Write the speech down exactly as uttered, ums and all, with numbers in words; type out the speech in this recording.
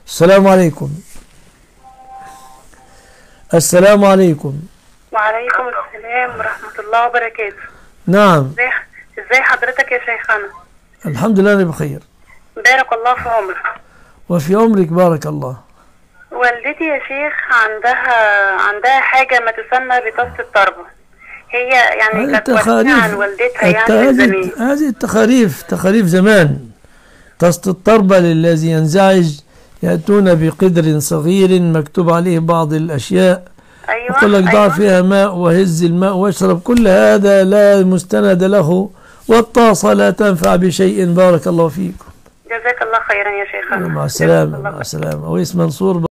السلام عليكم. السلام عليكم. وعليكم السلام ورحمة الله وبركاته. نعم. ازي ازي حضرتك يا شيخنا؟ الحمد لله أنا بخير. بارك الله في عمرك. وفي عمرك بارك الله. والدتي يا شيخ عندها عندها حاجة ما تسمى بطاسة التربة. هي يعني كانت واخدة عن والدتها يعني من زمان. هذه التخاريف تخاريف زمان. طاسة التربة للذي ينزعج يأتون بقدر صغير مكتوب عليه بعض الأشياء. أيوة يقول لك ضع أيوة. فيها ماء وهز الماء واشرب، كل هذا لا مستند له، والطاسة لا تنفع بشيء. بارك الله فيكم. جزاك الله خيرا يا شيخنا. مع السلامة. مع السلامة. ويس منصور.